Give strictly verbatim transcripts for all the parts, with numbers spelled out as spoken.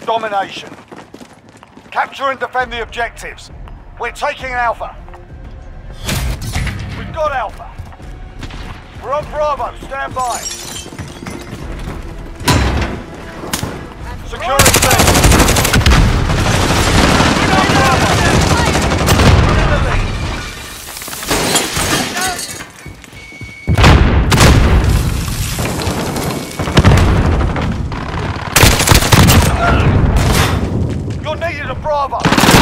domination. Capture and defend the objectives. We're taking Alpha. We've got Alpha. We're on Bravo. Stand by. Securing C. We're on Bravo. We're in the lead. You're needed at Bravo.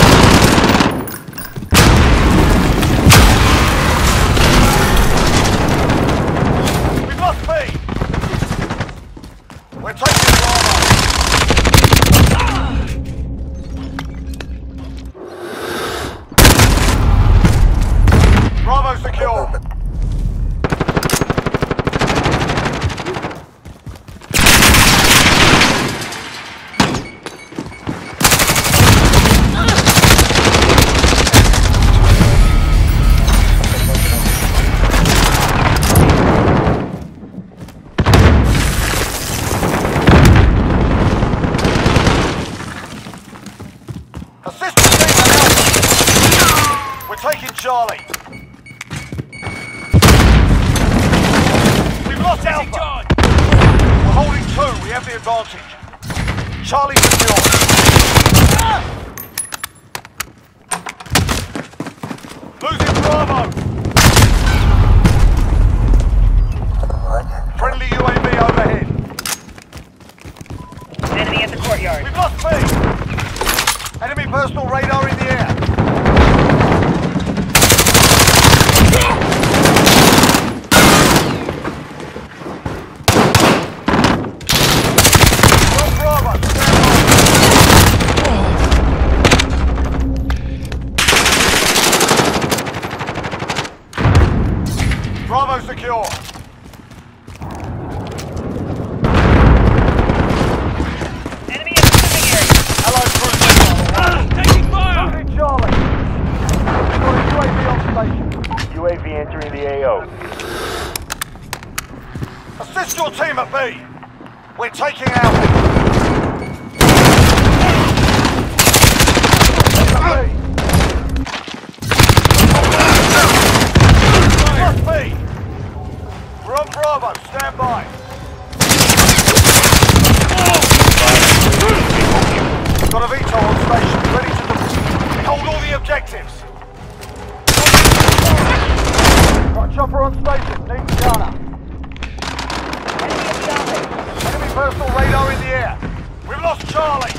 We've lost B. We're taking Bravo. Bravo secure. Charlie. We've lost Alpha. We're holding two. We have the advantage. Charlie secure. Losing Bravo. Friendly U A V overhead. Enemy at the courtyard. We've lost B. Enemy personal radar in the air. Bravo secure. Enemy in the living area. Hello, Cruise. Ah, taking fire! Losing Charlie. We've got a U A V on station. U A V entering the A O. Assist your team at B. We're taking Alpha. B. We're on Bravo. Stand by. Got a V TOL on station. Ready to deploy. We hold all the objectives. Got a chopper on station. Need Ghana. Enemy personal radar in the air. We've lost Charlie.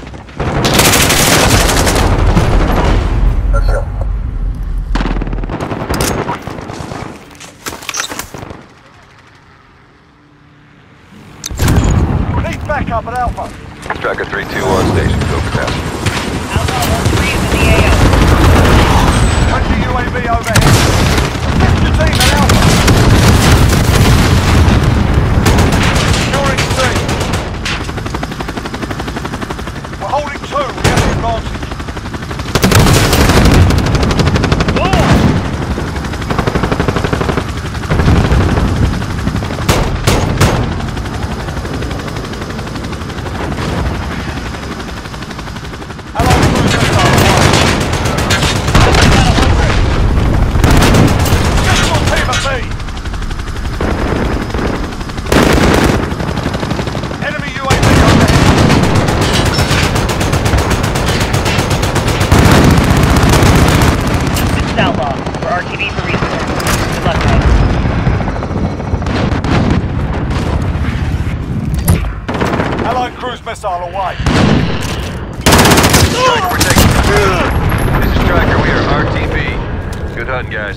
Need backup at Alpha. Tracker three two one station. Go capacity. Alpha one three is in the A O. twenty U A V overhead. Assist your team at Alpha. Securing C. We're holding two. We have the advantage. Missile away. Striker, we're taking. This is Striker, we are R T B. Good hunting, guys.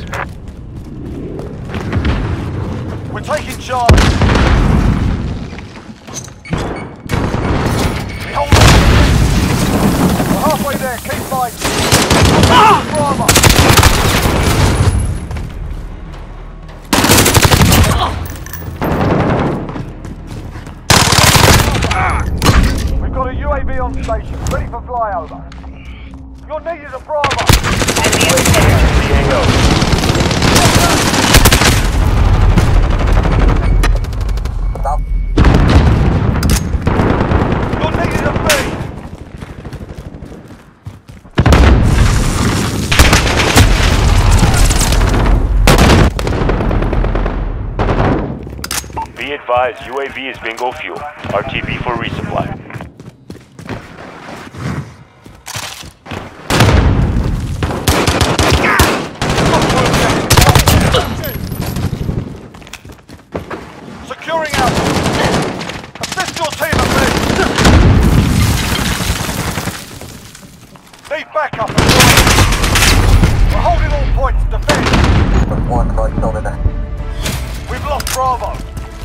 We're taking Charlie. We hold on. We're halfway there. Keep fighting. Ah! Bravo. U A V on station, ready for flyover. You're needed at Bravo. Enemy in the center. You're needed at B. advised, U A V is bingo fuel. R T B for resupply. Securing Alpha. Assist your team at me. Need backup. We're holding all points. Defend. We've lost Bravo.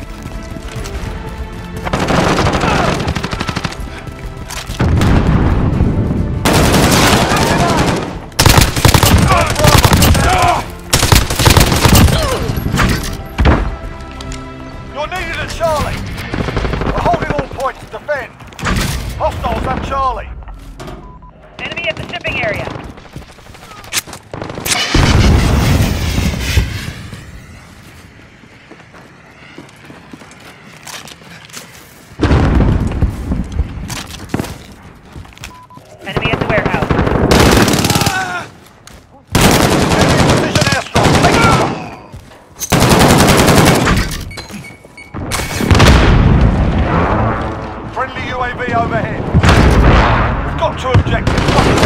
You're needed at Charlie. We're holding all points. Defend. Hostiles have Charlie. Enemy at the shipping area. Enemy at the warehouse. Enemy precision airstrike. Take cover. Friendly U A V overhead. We've got two objectives.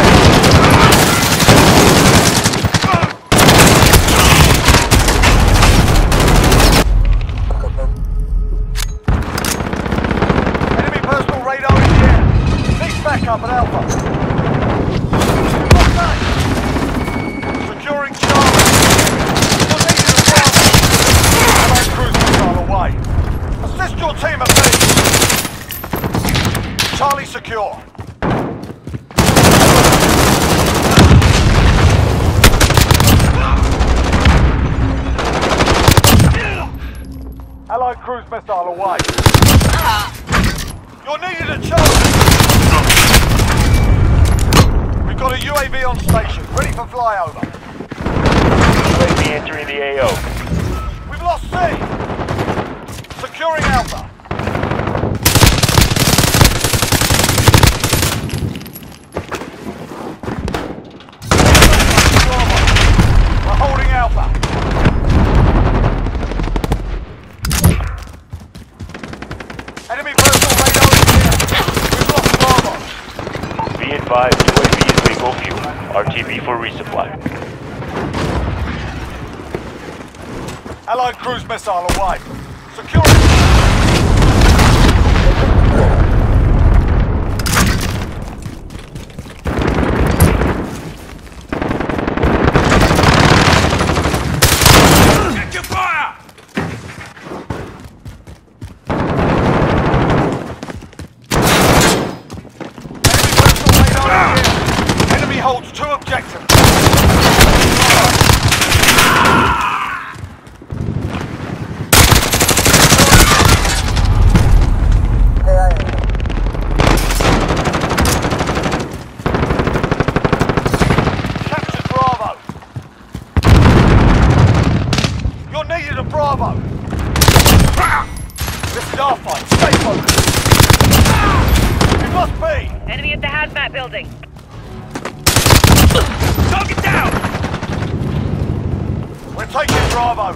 Enemy personal radar in the air. Need backup at Alpha. What's that? Securing Charlie. You're needed at Bravo. Allied cruise missile away. Assist your team at me. Charlie secure. Allied cruise missile away. You're needed at Charlie. We've got a U A V on station, ready for flyover. U A V entering the A O. We've lost C. Securing Alpha. We're holding Alpha. Enemy personal radar in here. We've lost Bravo. Be advised, U A V is bingo fuel. R T B for resupply. Allied cruise missile away. Securing. Enemy holds two objectives. Captured Bravo. You're needed at Bravo. This is our fight. Stay focused. We've lost B. Enemy at the hazmat building. Target down! We're taking Bravo.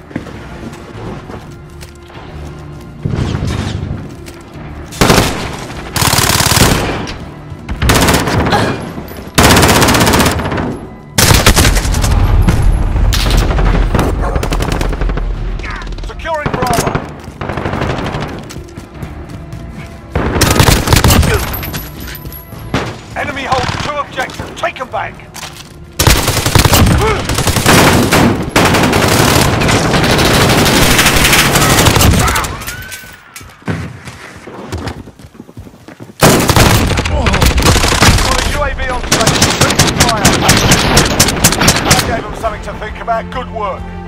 Securing Bravo. Enemy holds two objectives. Take them back. Got a U A V on station. Ready to fire. I gave them something to think about. Good work.